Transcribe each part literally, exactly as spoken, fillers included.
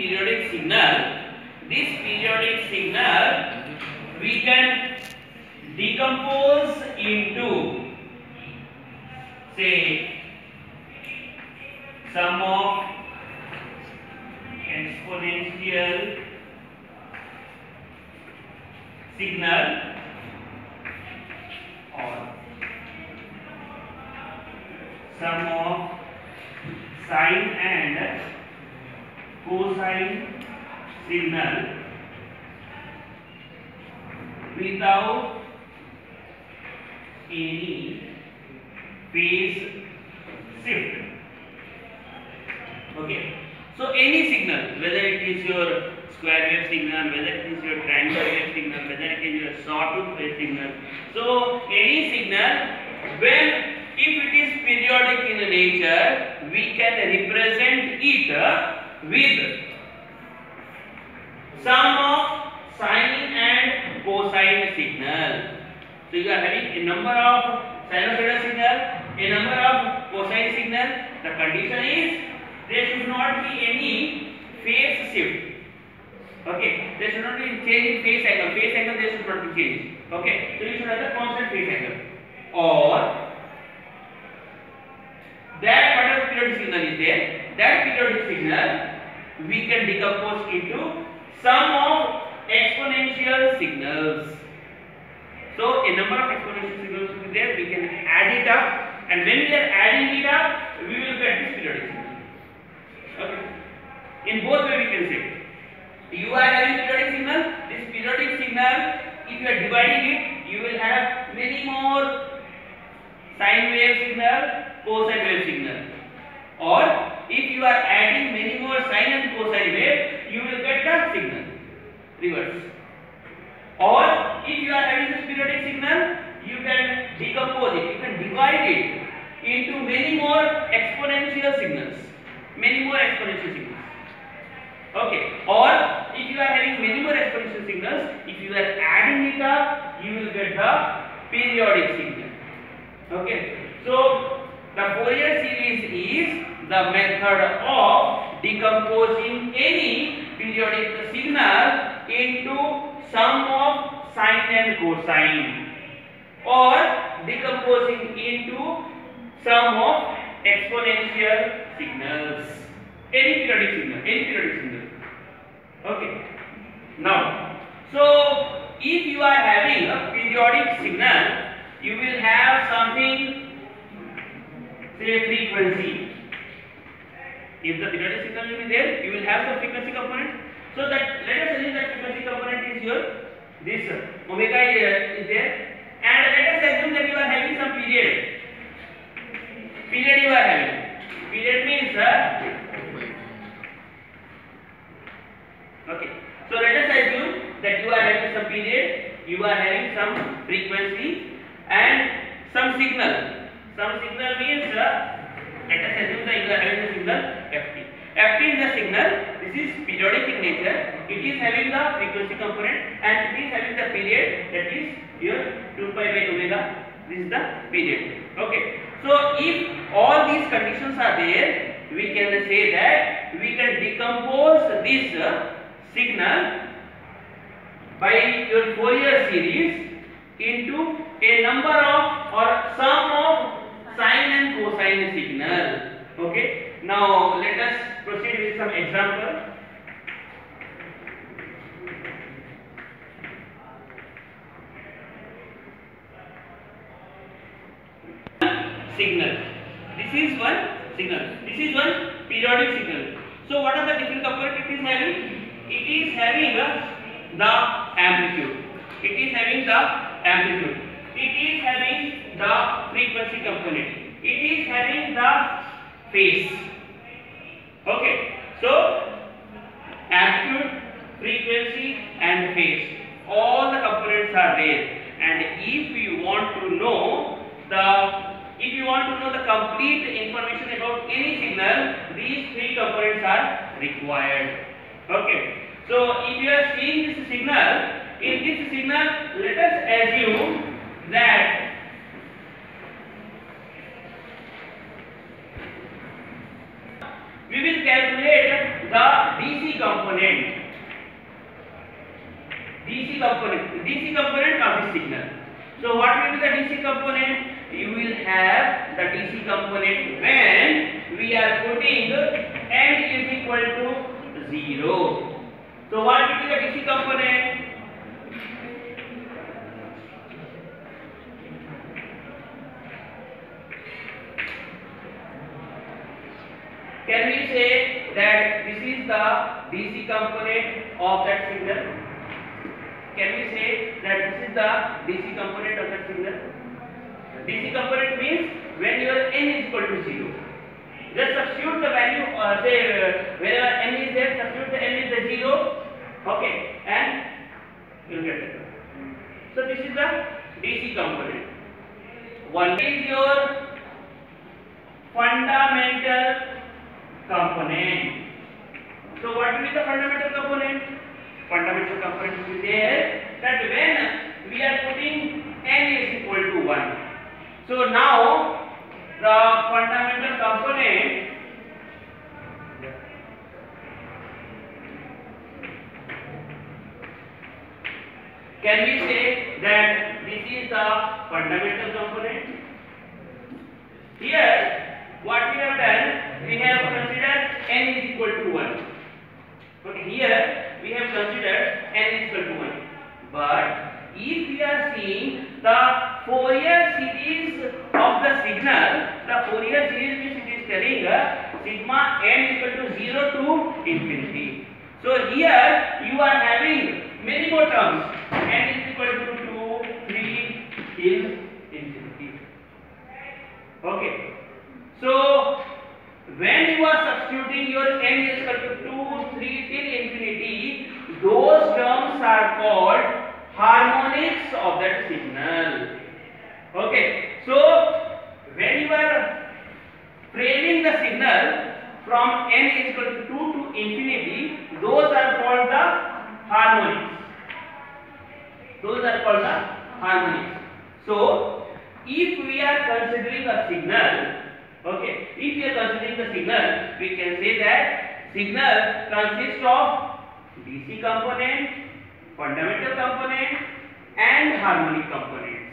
periodic signal, this periodic signal we can decompose into, say, sum of exponential signal or sum of sine and cosine signal without any phase shift. Okay, so any signal, whether it is your square wave signal, whether it is your triangular wave signal, whether it is your sawtooth wave signal, so any signal, when if it is periodic in nature, we can represent it with sum of sine and cosine signal. So you are having a number of sinusoidal signal, a number of cosine signal. The condition is there should not be any phase shift. Okay, there should not be change in phase angle. Phase angle there should not be changed. Okay, so you should have the constant phase angle. Or that whatever periodic signal is there, that periodic signal we can decompose into sum of exponential signals. So a number of exponential signals will be there, we can add it up, and when we are adding it up, we will get this periodic signal. Okay. In both ways we can say. You are having periodic signal, this periodic signal, if you are dividing it, you will have many more sine wave signal, cosine wave signal. Or if you are adding many more sine and cosine wave, you will get the signal reverse. Or if you are having this periodic signal, you can decompose it, you can divide it into many more exponential signals, many more exponential signals. Okay. Or if you are having many more exponential signals, if you are adding it up, you will get the periodic signal. Okay. So the Fourier series is the method of decomposing any periodic signal into sum of sine and cosine, or decomposing into sum of exponential signals. Any periodic signal, any periodic signal. Okay. Now, so if you are having a periodic signal, you will have something, say, frequency. If the periodic signal will be there, you will have some frequency component. So that let us assume that frequency component is your this omega is there, and let us assume that you are having some period. Period you are having. Period means uh, okay. So let us assume that you are having some period, you are having some frequency and some signal. Some signal means uh, let us assume that you are having the signal F T. F T is the signal. This is periodic in nature. It is having the frequency component and it is having the period, that is your two pi by omega. This is the period. Okay. So if all these conditions are there, we can say that we can decompose this uh, signal by your Fourier series into a number of or sum of sine and cosine signal. Okay. Now let us proceed with some example. Signal. This is one signal. This is one periodic signal. So what are the different components it is having? It is having uh, the amplitude. It is having the amplitude. It is having the frequency component. It is having the phase. Okay. So amplitude, frequency and phase, all the components are there. And if you want to know the if you want to know the complete information about any signal, these three components are required. Okay. So if you are seeing this signal, in this signal, let us assume that we will calculate the D C component. D C component, D C component of the signal. So what will be the D C component? You will have the D C component when we are putting n is equal to zero. So what will be the D C component? Can we say that this is the D C component of that signal? Can we say that this is the D C component of that signal? D C component means when your n is equal to zero. Just substitute the value, uh, say uh, wherever n is there, substitute the n is the zero, okay, and you will get it. So this is the D C component. One is your fundamental component. So what will be the fundamental component? Fundamental component will be there that when we are putting n is equal to one. So now the fundamental component can we say that this is the fundamental component? Here what we have done, we have considered n is equal to one. Okay, here we have considered n is equal to one. But if we are seeing the Fourier series of the signal, the Fourier series means it is telling uh, sigma n is equal to zero to infinity. So here you are having many more terms. N is equal to two, three till infinity. Okay. So when you are substituting your n is equal to two, three till infinity, those terms are called harmonics of that signal. Okay. So when you are framing the signal from n is equal to two to infinity, those are called the harmonics. Those are called the harmonics. So if we are considering a signal, okay, if we are considering the signal, we can say that signal consists of D C component, fundamental component and harmonic components.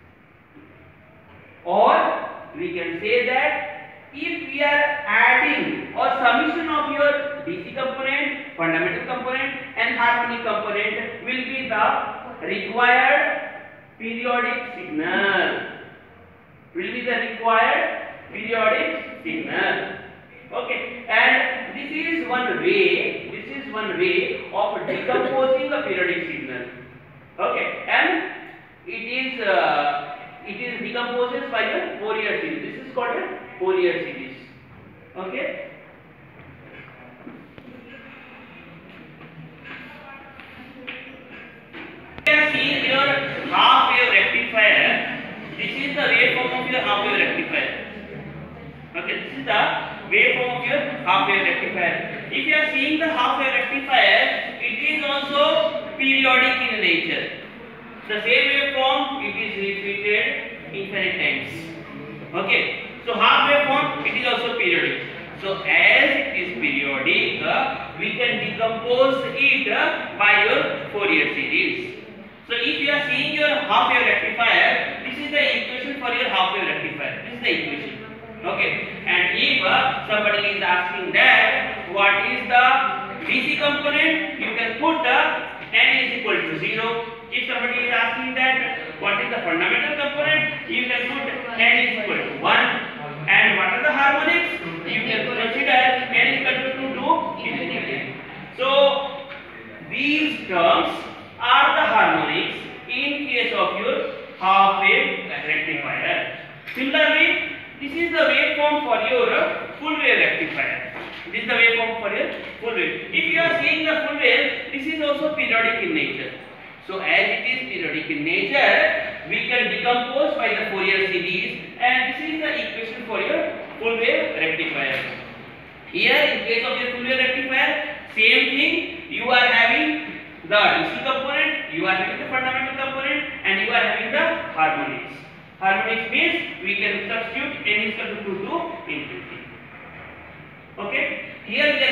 Or we can say that if we are adding or summation of your D C component, fundamental component and harmonic component will be the required periodic signal. Will be the required periodic signal. Okay, and this is one way, this is one way of decomposing a periodic signal. Okay, and it is uh, it is decomposes by the Fourier series. This is called a Fourier series. Okay. We are seeing your half wave rectifier. This is the waveform of your half wave rectifier. Okay, this is the waveform of your half wave rectifier. If you are seeing the half wave rectifier, it is also periodic in nature. The same waveform, it is repeated infinite times. Okay, so half waveform, it is also periodic. So as it is periodic, uh, we can decompose it uh, by your Fourier series. So if you are seeing your half wave rectifier, this is the equation for your half wave rectifier. This is the equation. Okay, and if uh, somebody is asking that what is the D C component, you can put uh, n is equal to zero. If somebody is asking that what is the fundamental component, you can put n is equal to one. And what are the harmonics? You can consider n is equal to two to infinity. So these terms are the harmonics in case of your half wave rectifier. Similarly, this is the waveform for your full wave rectifier. This is the waveform for your full wave. If you are seeing the full wave, this is also periodic in nature. So as it is periodic in nature, we can decompose by the Fourier series, and this is the equation for your full wave rectifier. Here in case of your full wave rectifier, same thing, you are having the D C component, you are having the fundamental component, and you are having the harmonics. Harmonics means we can substitute n is equal to two to infinity. Okay. Here we are